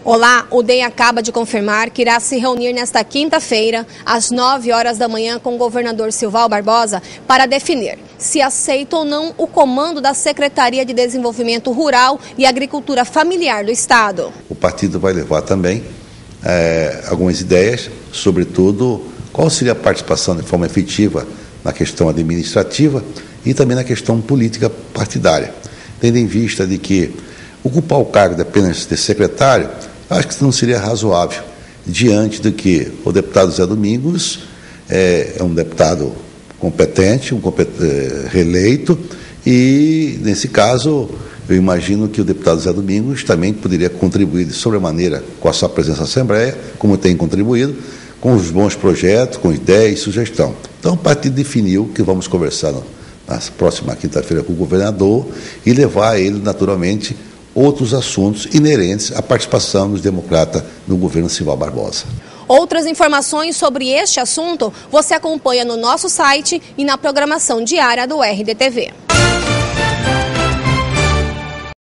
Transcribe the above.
Olá, o DEM acaba de confirmar que irá se reunir nesta quinta-feira, às 9 horas da manhã, com o governador Silval Barbosa, para definir se aceita ou não o comando da Secretaria de Desenvolvimento Rural e Agricultura Familiar do Estado. O partido vai levar também algumas ideias, sobretudo qual seria a participação de forma efetiva na questão administrativa e também na questão política partidária, tendo em vista de que ocupar o cargo de apenas de secretário, acho que não seria razoável, diante do que o deputado Zé Domingos é um deputado competente, reeleito, e, nesse caso, eu imagino que o deputado Zé Domingos também poderia contribuir de sobremaneira com a sua presença na Assembleia, como tem contribuído, com os bons projetos, com ideias e sugestão. Então, o partido definiu que vamos conversar na próxima quinta-feira com o governador e levar a ele, naturalmente, outros assuntos inerentes à participação dos democratas no governo Silval Barbosa. Outras informações sobre este assunto você acompanha no nosso site e na programação diária do RDTV.